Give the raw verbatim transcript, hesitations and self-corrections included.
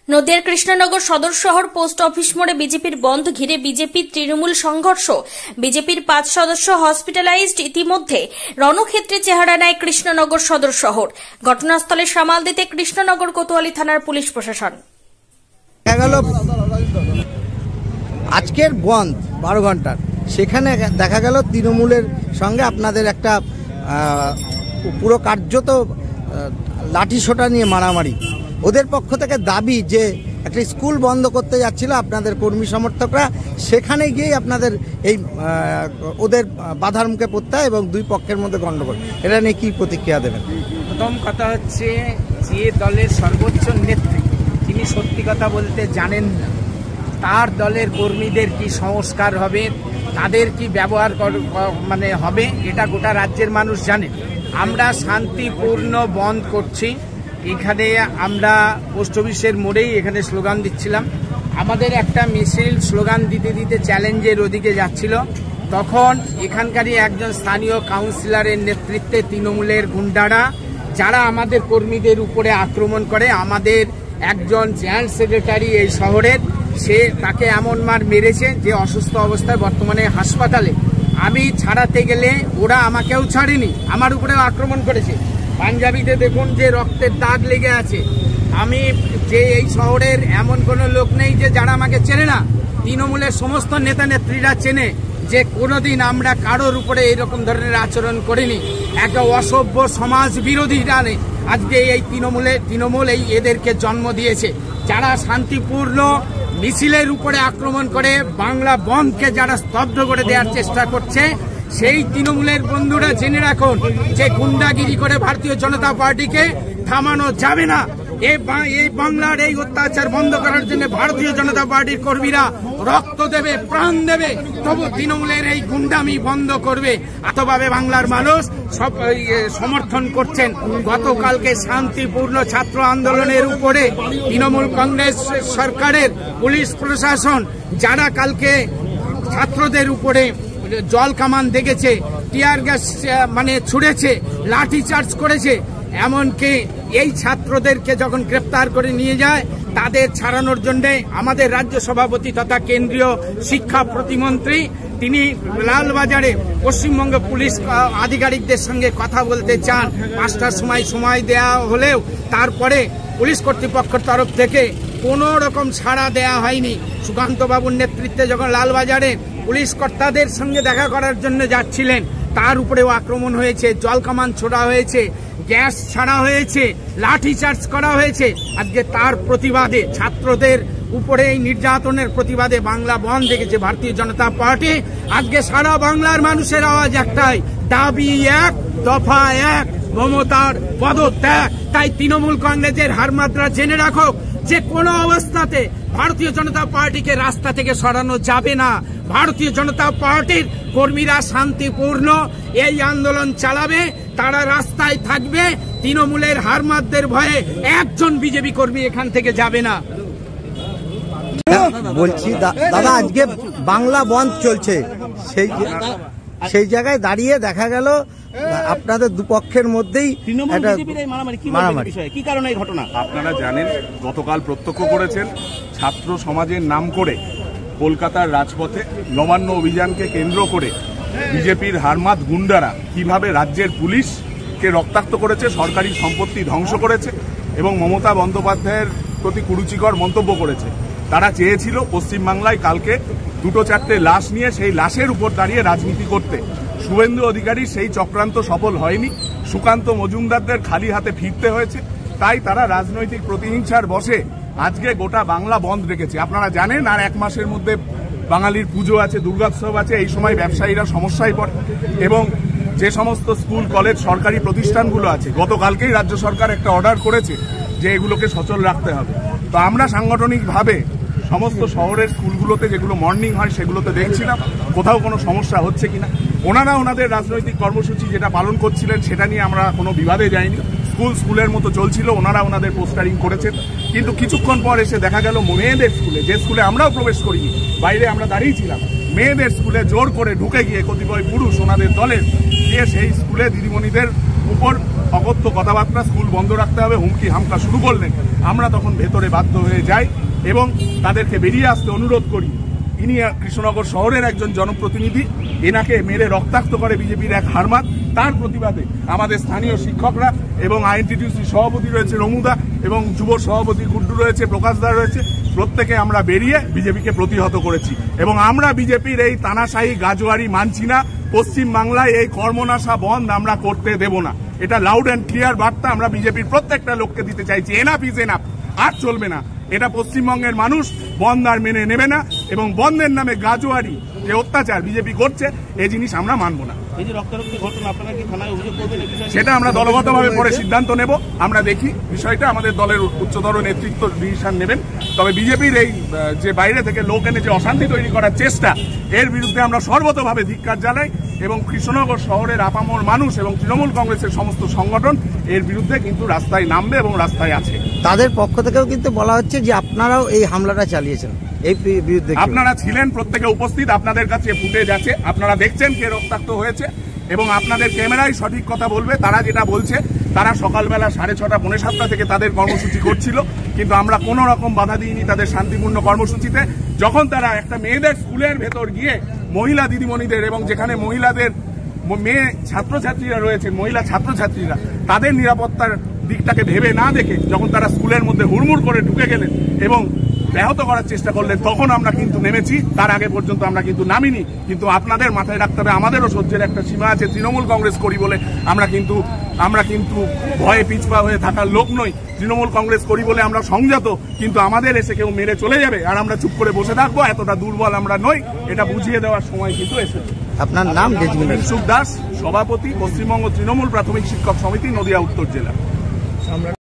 নদিয়ার কৃষ্ণনগর সদর শহর পোস্ট অফিস মোড়ে বিজেপির বন্ধ ঘিরে বিজেপি তৃণমূল সংঘর্ষ। বিজেপির পাঁচ সদস্য হসপিটালাইজড। ইতিমধ্যে রণক্ষেত্রে চেহারা নেয় কৃষ্ণনগর সদর শহর। ঘটনাস্থলে সামাল দিতে কৃষ্ণনগর কোতোয়ালি থানার পুলিশ প্রশাসন। আজকের বন্ধ বারো ঘন্টার, সেখানে দেখা গেল তৃণমূলের সঙ্গে আপনাদের একটা পুরো কার্যত লাঠি সোটা নিয়ে মারামারি। ওদের পক্ষ থেকে দাবি যে একটা স্কুল বন্ধ করতে যাচ্ছিল আপনাদের কর্মী সমর্থকরা, সেখানে গিয়েই আপনাদের এই ওদের বাধার মুখে পড়তে হয় এবং দুই পক্ষের মধ্যে গণ্ডগোল। এটা নিয়ে কি প্রতিক্রিয়া দেবেন? প্রথম কথা হচ্ছে, যে দলের সর্বোচ্চ নেত্রী তিনি সত্যি কথা বলতে জানেন না, তার দলের কর্মীদের কি সংস্কার হবে, তাদের কি ব্যবহার মানে হবে, এটা গোটা রাজ্যের মানুষ জানে। আমরা শান্তিপূর্ণ বন্ধ করছি। এখানে আমরা পোস্ট অফিসের মোড়েই এখানে স্লোগান দিচ্ছিলাম। আমাদের একটা মিছিল স্লোগান দিতে দিতে চ্যালেঞ্জের ওদিকে যাচ্ছিল, তখন এখানকারই একজন স্থানীয় কাউন্সিলরের নেতৃত্বে তৃণমূলের গুন্ডারা, যারা আমাদের কর্মীদের উপরে আক্রমণ করে, আমাদের একজন জয়েন্ট সেক্রেটারি এই শহরের, সে তাকে এমন মার মেরেছে যে অসুস্থ অবস্থায় বর্তমানে হাসপাতালে। আমি ছাড়াতে গেলে ওরা আমাকেও ছাড়েনি, আমার উপরেও আক্রমণ করেছে। পাঞ্জাবিতে দেখুন যে রক্তের দাগ লেগে আছে। আমি যে এই শহরের এমন কোনো লোক নেই যে যারা আমাকে চেনে না। তৃণমূলের সমস্ত নেতা নেত্রীরা চেনে যে কোনোদিন আমরা কারোর উপরে এইরকম ধরনের আচরণ করিনি। একটা অসভ্য সমাজ বিরোধী টানে আজকে এই তৃণমূলের তৃণমূল এই এদেরকে জন্ম দিয়েছে, যারা শান্তিপূর্ণ মিছিলের উপরে আক্রমণ করে বাংলা বন্ধকে যারা স্তব্ধ করে দেওয়ার চেষ্টা করছে। সেই তৃণমূলের বন্ধুরা জেনে রাখুন যে গুন্ডাগিরি করে ভারতীয় জনতা পার্টিকে থামানো যাবে না। এই বাংলার এই অত্যাচার বন্ধ করার জন্য ভারতীয় জনতা পার্টির কর্মীরা রক্ত দেবে, প্রাণ দেবে, তবু তৃণমূলের এই গুন্ডামি বন্ধ করবে। এতভাবে বাংলার মানুষ সব সমর্থন করছেন। গতকালকে শান্তিপূর্ণ ছাত্র আন্দোলনের উপরে তৃণমূল কংগ্রেস সরকারের পুলিশ প্রশাসন যারা কালকে ছাত্রদের উপরে জল কামান দেখেছে, টিয়ার গ্যাস মানে ছুড়েছে, লাঠি চার্জ করেছে, এমনকি এই ছাত্রদেরকে যখন গ্রেপ্তার করে নিয়ে যায় তাদের ছাড়ানোর জন্য আমাদের রাজ্য সভাপতি তথা কেন্দ্রীয় শিক্ষা প্রতিমন্ত্রী তিনি লালবাজারে পশ্চিমবঙ্গ পুলিশ আধিকারিকদের সঙ্গে কথা বলতে চান। পাঁচটার সময় সময় দেয়া হলেও তারপরে পুলিশ কর্তৃপক্ষের তরফ থেকে কোনো রকম ছাড়া দেয়া হয়নি। সুকান্ত বাবুর নেতৃত্বে যখন লালবাজারে পুলিশ কর্তাদের সঙ্গে দেখা করার জন্য যাচ্ছিলেন, তার উপরেও আক্রমণ হয়েছে, জল কামান ছোড়া হয়েছে, গ্যাস ছাড়া হয়েছে, লাঠি চার্জ করা হয়েছে। আজকে তার প্রতিবাদে, ছাত্রদের উপরে এই নির্যাতনের প্রতিবাদে বাংলা বন্ধ দেখেছে ভারতীয় জনতা পার্টি। আজকে সারা বাংলার মানুষের আওয়াজ একটাই, দাবি এক, দফা এক, মমতার পদত্যাগ। তাই তৃণমূল কংগ্রেসের হারমাত্রা জেনে রাখো যে কোনো অবস্থাতে ভারতীয় জনতা পার্টিকে রাস্তা থেকে সরানো যাবে না। ভারতীয় জনতা পার্টির কর্মীরা শান্তিপূর্ণ এই আন্দোলন চালাবে, তারা রাস্তায় থাকবে। তৃণমূলের হারমাতদের ভয়ে একজন বিজেপি কর্মী এখান থেকে যাবে না। বলছি দাদা, আজকে বাংলা বন্ধ চলছে, সেই সেই জায়গায় দাঁড়িয়ে দেখা গেল আপনাদের দুপক্ষের মধ্যেই কি কারণে এই ঘটনা আপনারা জানেন। গতকাল প্রত্যক্ষ করেছেন, ছাত্র সমাজের নাম করে কলকাতার রাজপথে নবান্ন অভিযানকে কেন্দ্র করে বিজেপির হারমাত গুন্ডারা কিভাবে রাজ্যের পুলিশকে রক্তাক্ত করেছে, সরকারি সম্পত্তি ধ্বংস করেছে এবং মমতা বন্দ্যোপাধ্যায়ের প্রতি কুরুচিকর মন্তব্য করেছে। তারা চেয়েছিল পশ্চিমবাংলায় কালকে দুটো চারটে লাশ নিয়ে সেই লাশের উপর দাঁড়িয়ে রাজনীতি করতে। শুভেন্দু অধিকারী সেই চক্রান্ত সফল হয়নি, সুকান্ত মজুমদারদের খালি হাতে ফিরতে হয়েছে। তাই তারা রাজনৈতিক প্রতিহিংসার বশে আজকে গোটা বাংলা বন্ধ রেখেছে। আপনারা জানেন আর এক মাসের মধ্যে বাঙালির পুজো আছে, দুর্গোৎসব আছে, এই সময় ব্যবসায়ীরা সমস্যায় পড়ে এবং যে সমস্ত স্কুল কলেজ সরকারি প্রতিষ্ঠানগুলো আছে, গতকালকেই রাজ্য সরকার একটা অর্ডার করেছে যে এগুলোকে সচল রাখতে হবে। তো আমরা সাংগঠনিকভাবে সমস্ত শহরের স্কুলগুলোতে যেগুলো মর্নিং হয় সেগুলোতে দেখছিলাম কোথাও কোনো সমস্যা হচ্ছে কিনা। ওনারা ওনাদের রাজনৈতিক কর্মসূচি যেটা পালন করছিলেন সেটা নিয়ে আমরা কোনো বিবাদে যাইনি। স্কুল স্কুলের মতো চলছিল, ওনারা ওনাদের পোস্টারিং করেছেন। কিন্তু কিছুক্ষণ পর এসে দেখা গেল মেয়েদের স্কুলে, যে স্কুলে আমরাও প্রবেশ করিনি, বাইরে আমরা দাঁড়িয়েছিলাম, মেয়েদের স্কুলে জোর করে ঢুকে গিয়ে কতিপয় পুরুষ ওনাদের দলের গিয়ে সেই স্কুলে দিদিমণিদের উপর অকথ্য কথাবার্তা, স্কুল বন্ধ রাখতে হবে, হুমকি হামকা শুরু করলেন। আমরা তখন ভেতরে বাধ্য হয়ে যাই এবং তাদেরকে বেরিয়ে আসতে অনুরোধ করি। ইনি কৃষ্ণনগর শহরের একজন জনপ্রতিনিধি, এনাকে মেরে রক্তাক্ত করে বিজেপির এক হারমাত। তার প্রতিবাদে আমাদের স্থানীয় শিক্ষকরা এবং আইএনটিটিউসি সভাপতি রয়েছে রমুদা এবং যুব সভাপতি গুড্ডু রয়েছে, প্রকাশ দা রয়েছে, প্রত্যেকে আমরা বেরিয়ে বিজেপিকে প্রতিহত করেছি এবং আমরা বিজেপির এই তানাশাহী গাজোয়ারি মানছি না। পশ্চিম বাংলায় এই কর্মনাশা বন্ধ আমরা করতে দেব না। এটা লাউড অ্যান্ড ক্লিয়ার বার্তা আমরা বিজেপির প্রত্যেকটা লোককে দিতে চাইছি। এনাফ ইজ এনাফ, আর চলবে না। এটা পশ্চিমবঙ্গের মানুষ বন্ধ আর মেনে নেবে না এবং বন্ধের নামে গাজোয়ারি যে অত্যাচার বিজেপি করছে এই জিনিস আমরা মানব না। সেটা আমরা দলগতভাবে পরে সিদ্ধান্ত নেব। আমরা দেখি বিষয়টা, আমাদের দলের উচ্চতর নেতৃত্ব ডিসিশন নেবেন। তবে বিজেপির এই যে বাইরে থেকে লোক এনে যে অশান্তি তৈরি করার চেষ্টা, এর বিরুদ্ধে আমরা সর্বতভাবে ধিক্কার জানাই এবং কৃষ্ণনগর শহরের আপামর মানুষ এবং তৃণমূল কংগ্রেসের সমস্ত সংগঠন এর বিরুদ্ধে কিন্তু রাস্তায় নামবে এবং রাস্তায় আছে। তাদের পক্ষ থেকেও কিন্তু বলা হচ্ছে যে আপনারাও এই হামলাটা চালিয়েছেন, এই বিরুদ্ধে আপনারা ছিলেন, প্রত্যেকে উপস্থিত, আপনাদের কাছে ফুটেজ আছে, আপনারা দেখছেন কে রক্তাক্ত হয়েছে এবং আপনাদের ক্যামেরায় সঠিক কথা বলবে। তারা যেটা বলছে, তারা সকালবেলা সাড়ে ছটা পৌনে সাতটা থেকে তাদের কর্মসূচি করছিল, কিন্তু আমরা কোনো রকম বাধা দিইনি তাদের শান্তিপূর্ণ কর্মসূচিতে। যখন তারা একটা মেয়েদের স্কুলের ভেতর গিয়ে মহিলা দিদিমণিদের এবং যেখানে মহিলাদের মেয়ে ছাত্রছাত্রীরা রয়েছে, মহিলা ছাত্রছাত্রীরা, তাদের নিরাপত্তার দিকটাকে ভেবে না দেখে যখন তারা স্কুলের মধ্যে হুড়মুড় করে ঢুকে গেলেন এবং ব্যাহত করার চেষ্টা করলেন, তখন আমরা কিন্তু নেমেছি। তার আগে পর্যন্ত আমরা কিন্তু নামিনি। কিন্তু আপনাদের মাথায় রাখতে হবে, আমাদেরও সহ্যের একটা সীমা আছে। তৃণমূল কংগ্রেস করি বলে আমরা কিন্তু আমরা কিন্তু ভয়ে পিছপা হয়ে থাকার লোক নই। তৃণমূল কংগ্রেস করি বলে আমরা সংযত, কিন্তু আমাদের এসে কেউ মেরে চলে যাবে আর আমরা চুপ করে বসে থাকবো, এতটা দুর্বল আমরা নই। এটা বুঝিয়ে দেওয়ার সময় কিন্তু এসেছে। আপনার নাম? সুখ দাস, সভাপতি, পশ্চিমবঙ্গ তৃণমূল প্রাথমিক শিক্ষক সমিতি, নদিয়া উত্তর জেলা।